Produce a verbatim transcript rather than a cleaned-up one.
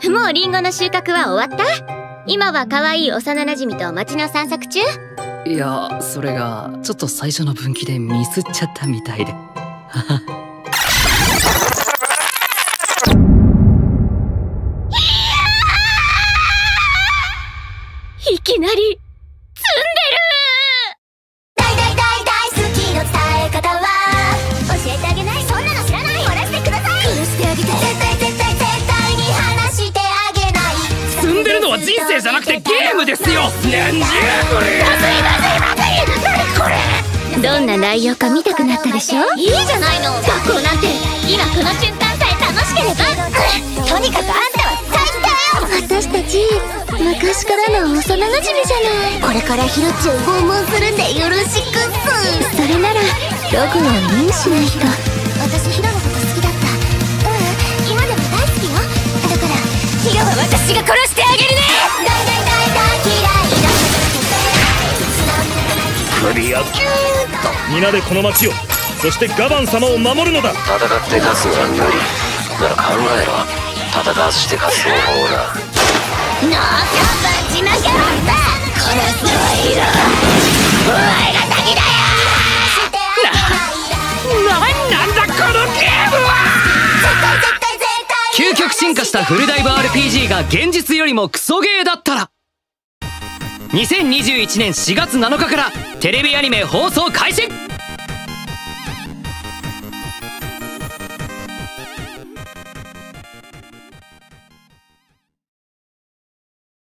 もうリンゴの収穫は終わった？今は可愛い幼馴染と街の散策中？ いや、それがちょっと最初の分岐でミスっちゃったみたいで。 いきなり積んでる。大大大大好きの伝え方は教えてあげない。そんなの知らない。殺してください。殺してあげて。絶対絶対絶対に話してあげない。 積んでるのは人生じゃなくてゲームですよ。なんじゃこれ。 まずいまずいまずい。何これ。どんな内容か見たくなったでしょ。いいじゃないの。学校なんて今この瞬間さえ楽しければ。とにかくあんたは最低よ。私たち昔からの幼馴染じゃない。これからヒロッチを訪問するんでよろしくっす。それならログをインしないと。私ヒロのこと好きだった。うん、今でも大好きよ。だからヒロは私が殺してあげるね。大大大大嫌いだ。 首をキューッと。皆でこの町を、そしてガバン様を守るのだ。 戦って勝つのは無理なら考えろ。戦わずして勝つ方法だ。 ノーキャンぶちまけろって。殺すはいらお前が先だよ。 な、なんだこのゲームは。 究極進化したフルダイブ アールピージー が現実よりもクソゲーだったら、にせんにじゅういちねんしがつなのかからテレビアニメ放送開始。